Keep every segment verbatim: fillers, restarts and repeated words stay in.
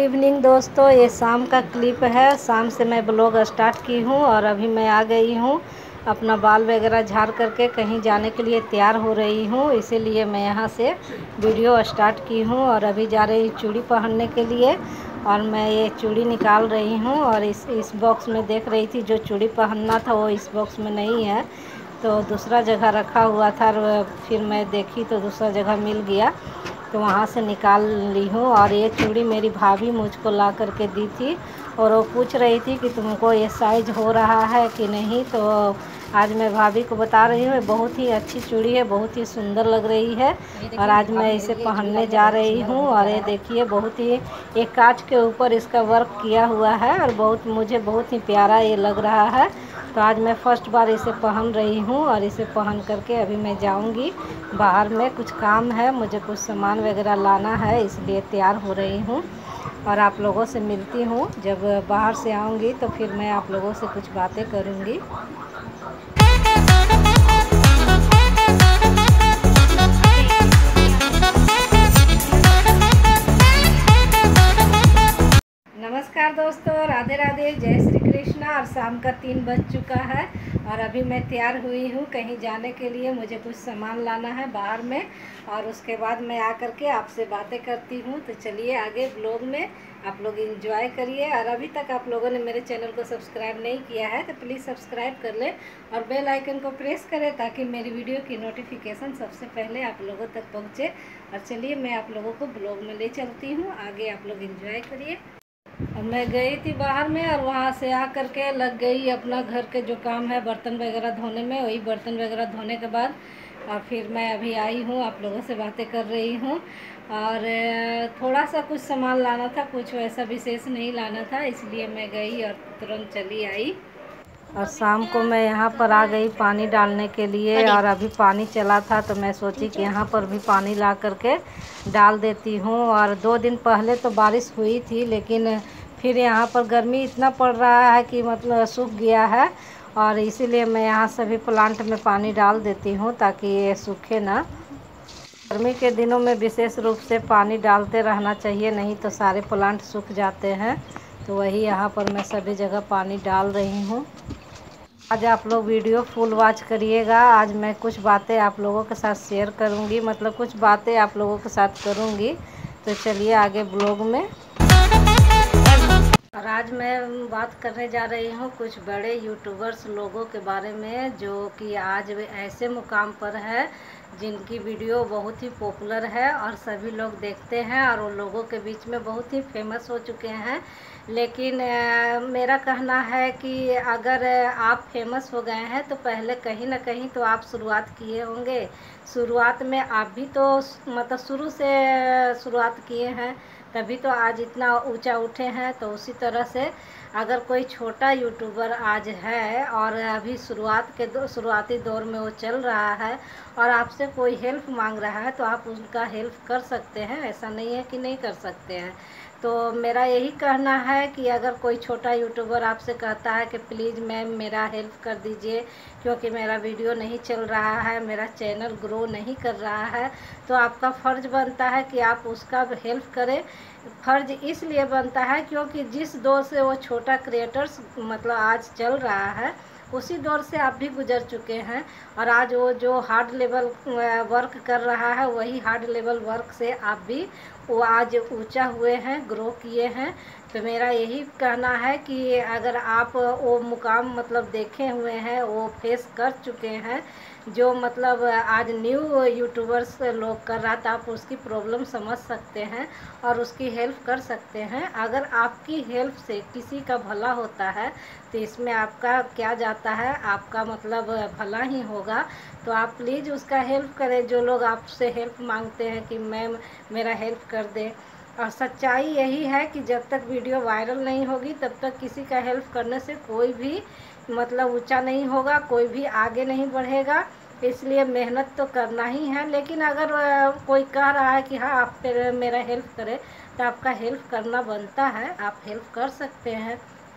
Evening दोस्तों, ये शाम का क्लिप है। शाम से मैं ब्लॉग स्टार्ट की हूँ और अभी मैं आ गई हूँ। अपना बाल वगैरह झाड़ करके कहीं जाने के लिए तैयार हो रही हूँ, इसीलिए मैं यहाँ से वीडियो स्टार्ट की हूँ। और अभी जा रही चूड़ी पहनने के लिए और मैं ये चूड़ी निकाल रही हूँ। और इस इस बॉक्स में देख रही थी, जो चूड़ी पहनना था वो इस बॉक्स में नहीं है, तो दूसरा जगह रखा हुआ था। और फिर मैं देखी तो दूसरा जगह मिल गया, तो वहाँ से निकाल ली हूँ। और ये चूड़ी मेरी भाभी मुझको ला करके दी थी और वो पूछ रही थी कि तुमको ये साइज हो रहा है कि नहीं। तो आज मैं भाभी को बता रही हूँ, बहुत ही अच्छी चूड़ी है, बहुत ही सुंदर लग रही है। और आज मैं इसे पहनने जा रही हूँ। और ये देखिए, बहुत ही एक कांच के ऊपर इसका वर्क किया हुआ है और बहुत मुझे बहुत ही प्यारा ये लग रहा है। तो आज मैं फ़र्स्ट बार इसे पहन रही हूँ और इसे पहन करके अभी मैं जाऊँगी बाहर में। कुछ काम है, मुझे कुछ सामान वगैरह लाना है, इसलिए तैयार हो रही हूँ। और आप लोगों से मिलती हूँ जब बाहर से आऊँगी, तो फिर मैं आप लोगों से कुछ बातें करूँगी। नमस्कार दोस्तों, राधे राधे, जय श्री कृष्णा। और शाम का तीन बज चुका है और अभी मैं तैयार हुई हूँ कहीं जाने के लिए। मुझे कुछ सामान लाना है बाहर में और उसके बाद मैं आकर के आपसे बातें करती हूँ। तो चलिए आगे ब्लॉग में आप लोग एंजॉय करिए। और अभी तक आप लोगों ने मेरे चैनल को सब्सक्राइब नहीं किया है तो प्लीज़ सब्सक्राइब कर लें और बेल आइकन को प्रेस करें, ताकि मेरी वीडियो की नोटिफिकेशन सबसे पहले आप लोगों तक पहुँचे। और चलिए मैं आप लोगों को ब्लॉग में ले चलती हूँ, आगे आप लोग एंजॉय करिए। और मैं गई थी बाहर में और वहाँ से आ कर के लग गई अपना घर के जो काम है बर्तन वगैरह धोने में। वही बर्तन वगैरह धोने के बाद और फिर मैं अभी आई हूँ, आप लोगों से बातें कर रही हूँ। और थोड़ा सा कुछ सामान लाना था, कुछ वैसा विशेष नहीं लाना था, इसलिए मैं गई और तुरंत चली आई। और शाम को मैं यहाँ पर आ गई पानी डालने के लिए। और अभी पानी चला था तो मैं सोची कि यहाँ पर भी पानी ला करके डाल देती हूँ। और दो दिन पहले तो बारिश हुई थी, लेकिन फिर यहाँ पर गर्मी इतना पड़ रहा है कि मतलब सूख गया है। और इसीलिए मैं यहाँ सभी प्लांट में पानी डाल देती हूँ ताकि ये सूखे ना। गर्मी के दिनों में विशेष रूप से पानी डालते रहना चाहिए, नहीं तो सारे प्लांट सूख जाते हैं। तो वही यहाँ पर मैं सभी जगह पानी डाल रही हूँ। आज आप लोग वीडियो फुल वॉच करिएगा। आज मैं कुछ बातें आप लोगों के साथ शेयर करूंगी, मतलब कुछ बातें आप लोगों के साथ करूंगी। तो चलिए आगे ब्लॉग में। और आज मैं बात करने जा रही हूँ कुछ बड़े यूट्यूबर्स लोगों के बारे में, जो कि आज वे ऐसे मुकाम पर है जिनकी वीडियो बहुत ही पॉपुलर है और सभी लोग देखते हैं और उन लोगों के बीच में बहुत ही फेमस हो चुके हैं। लेकिन आ, मेरा कहना है कि अगर आप फेमस हो गए हैं तो पहले कहीं ना कहीं तो आप शुरुआत किए होंगे। शुरुआत में आप भी तो मतलब शुरू से शुरुआत किए हैं, तभी तो आज इतना ऊंचा उठे हैं। तो उसी तरह से अगर कोई छोटा यूट्यूबर आज है और अभी शुरुआत के दो शुरुआती दौर में वो चल रहा है और आपसे कोई हेल्प मांग रहा है, तो आप उनका हेल्प कर सकते हैं, ऐसा नहीं है कि नहीं कर सकते हैं। तो मेरा यही कहना है कि अगर कोई छोटा यूट्यूबर आपसे कहता है कि प्लीज़ मैम मेरा हेल्प कर दीजिए, क्योंकि मेरा वीडियो नहीं चल रहा है, मेरा चैनल ग्रो नहीं कर रहा है, तो आपका फ़र्ज़ बनता है कि आप उसका हेल्प करें। फ़र्ज़ इसलिए बनता है क्योंकि जिस दौर से वो छोटा क्रिएटर्स मतलब आज चल रहा है, उसी दौर से आप भी गुजर चुके हैं। और आज वो जो हार्ड लेवल वर्क कर रहा है, वही हार्ड लेवल वर्क से आप भी वो आज ऊंचा हुए हैं, ग्रो किए हैं। तो मेरा यही कहना है कि अगर आप वो मुकाम मतलब देखे हुए हैं, वो फेस कर चुके हैं, जो मतलब आज न्यू यूट्यूबर्स लोग कर रहा था, आप उसकी प्रॉब्लम समझ सकते हैं और उसकी हेल्प कर सकते हैं। अगर आपकी हेल्प से किसी का भला होता है तो इसमें आपका क्या जाता है, आपका मतलब भला ही होगा। तो आप प्लीज़ उसका हेल्प करें, जो लोग आपसे हेल्प मांगते हैं कि मैम मेरा हेल्प कर दे। और सच्चाई यही है कि जब तक वीडियो वायरल नहीं होगी तब तक किसी का हेल्प करने से कोई भी मतलब ऊंचा नहीं होगा, कोई भी आगे नहीं बढ़ेगा। इसलिए मेहनत तो करना ही है। लेकिन अगर कोई कह रहा है कि हाँ आप फिर मेरा हेल्प करें, तो आपका हेल्प करना बनता है, आप हेल्प कर सकते हैं।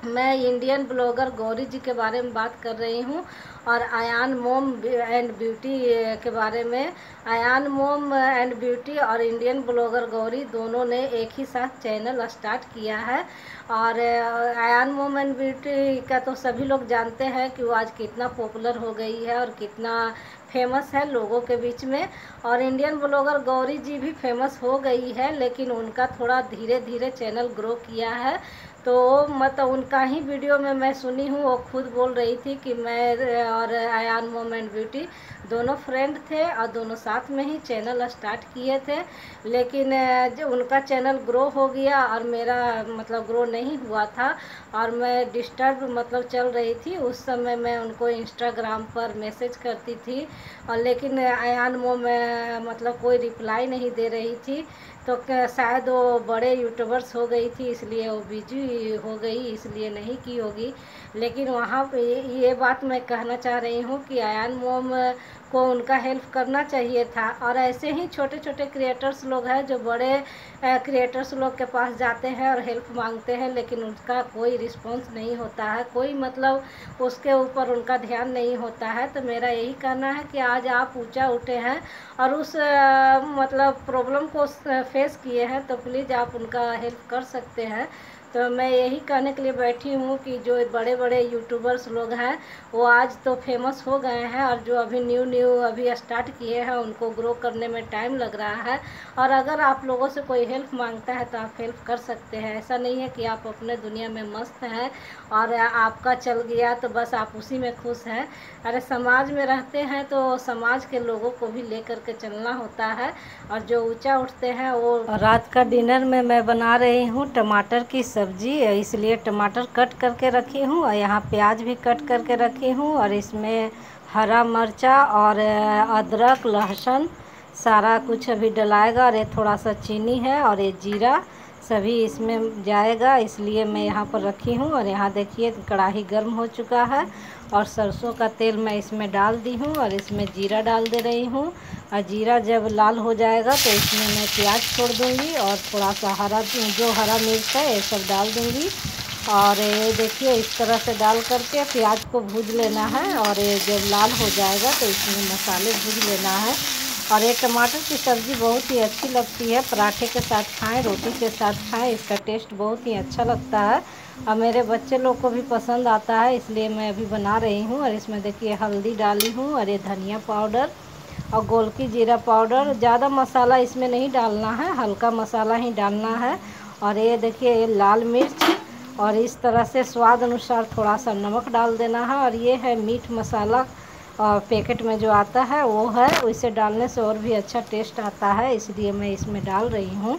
मैं इंडियन ब्लॉगर गौरी जी के बारे में बात कर रही हूँ और अयान मोम एंड ब्यूटी के बारे में। अयान मोम एंड ब्यूटी और इंडियन ब्लॉगर गौरी दोनों ने एक ही साथ चैनल स्टार्ट किया है। और अयान मोम एंड ब्यूटी का तो सभी लोग जानते हैं कि वो आज कितना पॉपुलर हो गई है और कितना फेमस है लोगों के बीच में। और इंडियन ब्लॉगर गौरी जी भी फेमस हो गई है, लेकिन उनका थोड़ा धीरे धीरे चैनल ग्रो किया है। तो मतलब उनका ही वीडियो में मैं सुनी हूँ, वो खुद बोल रही थी कि मैं और अयान मोम एंड ब्यूटी दोनों फ्रेंड थे और दोनों साथ में ही चैनल स्टार्ट किए थे। लेकिन जो उनका चैनल ग्रो हो गया और मेरा मतलब ग्रो नहीं हुआ था और मैं डिस्टर्ब मतलब चल रही थी। उस समय मैं उनको इंस्टाग्राम पर मैसेज करती थी और लेकिन अयान मोम मतलब कोई रिप्लाई नहीं दे रही थी। तो शायद वो बड़े यूट्यूबर्स हो गई थी, इसलिए वो बिजी हो गई, इसलिए नहीं की होगी। लेकिन वहाँ पे ये बात मैं कहना चाह रही हूँ कि अयान मोम को उनका हेल्प करना चाहिए था। और ऐसे ही छोटे छोटे क्रिएटर्स लोग हैं जो बड़े क्रिएटर्स लोग के पास जाते हैं और हेल्प मांगते हैं, लेकिन उनका कोई रिस्पॉन्स नहीं होता है, कोई मतलब उसके ऊपर उनका ध्यान नहीं होता है। तो मेरा यही कहना है कि आज आप ऊंचा उठे हैं और उस आ, मतलब प्रॉब्लम को फेस किए हैं, तो प्लीज़ आप उनका हेल्प कर सकते हैं। तो मैं यही कहने के लिए बैठी हूँ कि जो बड़े बड़े यूट्यूबर्स लोग हैं वो आज तो फेमस हो गए हैं और जो अभी न्यू न्यू अभी स्टार्ट किए हैं उनको ग्रो करने में टाइम लग रहा है। और अगर आप लोगों से कोई हेल्प मांगता है तो आप हेल्प कर सकते हैं। ऐसा नहीं है कि आप अपने दुनिया में मस्त हैं और आपका चल गया तो बस आप उसी में खुश हैं। अरे समाज में रहते हैं तो समाज के लोगों को भी लेकर के चलना होता है और जो ऊंचा उठते हैं वो। रात का डिनर में मैं बना रही हूँ टमाटर की सब्जी, इसलिए टमाटर कट करके रखी हूँ और यहाँ प्याज भी कट करके रखी हूँ और इसमें हरा मिर्चा और अदरक लहसुन सारा कुछ अभी डलाएगा। और ये थोड़ा सा चीनी है और ये जीरा सभी इसमें जाएगा, इसलिए मैं यहाँ पर रखी हूँ। और यहाँ देखिए कढ़ाई गर्म हो चुका है और सरसों का तेल मैं इसमें डाल दी हूँ और इसमें जीरा डाल दे रही हूँ। और जीरा जब लाल हो जाएगा तो इसमें मैं प्याज छोड़ दूँगी और थोड़ा सा हरा जो हरा मिर्च है ये सब डाल दूँगी। और ये देखिए इस तरह से डाल करके प्याज को भूज लेना है और ये जब लाल हो जाएगा तो इसमें मसाले भूज लेना है। और ये टमाटर की सब्ज़ी बहुत ही अच्छी लगती है, पराठे के साथ खाएं, रोटी के साथ खाएं, इसका टेस्ट बहुत ही अच्छा लगता है और मेरे बच्चे लोग को भी पसंद आता है, इसलिए मैं अभी बना रही हूँ। और इसमें देखिए हल्दी डाली हूँ और ये धनिया पाउडर और गोलकी जीरा पाउडर। ज़्यादा मसाला इसमें नहीं डालना है, हल्का मसाला ही डालना है। और ये देखिए ये लाल मिर्च और इस तरह से स्वाद अनुसार थोड़ा सा नमक डाल देना है। और ये है मीट मसाला और पैकेट में जो आता है वो है, इसे डालने से और भी अच्छा टेस्ट आता है, इसलिए मैं इसमें डाल रही हूँ।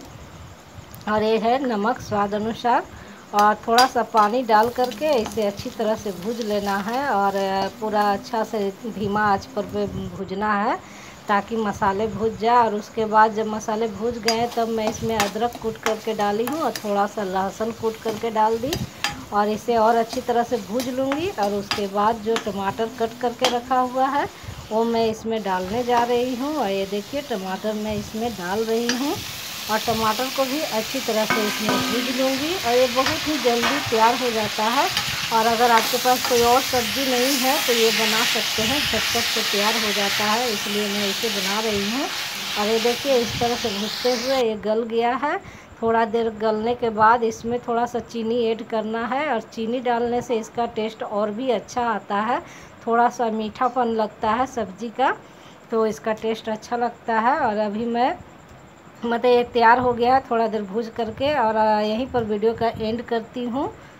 और ये है नमक स्वाद अनुसार और थोड़ा सा पानी डाल करके इसे अच्छी तरह से भूज लेना है और पूरा अच्छा से धीमा आंच पर भूजना है ताकि मसाले भूज जाए। और उसके बाद जब मसाले भूज गए तब मैं इसमें अदरक कूट करके डाली हूँ और थोड़ा सा लहसुन कूट करके डाल दी और इसे और अच्छी तरह से भूज लूँगी। और उसके बाद जो टमाटर कट करके रखा हुआ है वो मैं इसमें डालने जा रही हूँ। और ये देखिए टमाटर मैं इसमें डाल रही हूँ और टमाटर को भी अच्छी तरह से इसमें भूज लूँगी और ये बहुत ही जल्दी तैयार हो जाता है। और अगर आपके पास कोई और सब्ज़ी नहीं है तो ये बना सकते हैं, झटपट से तैयार हो जाता है, इसलिए मैं इसे बना रही हूँ। और ये देखिए इस तरह से भूजते हुए ये गल गया है। थोड़ा देर गलने के बाद इसमें थोड़ा सा चीनी ऐड करना है और चीनी डालने से इसका टेस्ट और भी अच्छा आता है, थोड़ा सा मीठापन लगता है सब्ज़ी का, तो इसका टेस्ट अच्छा लगता है। और अभी मैं मतलब ये तैयार हो गया है थोड़ा देर भूज करके और यहीं पर वीडियो का एंड करती हूँ।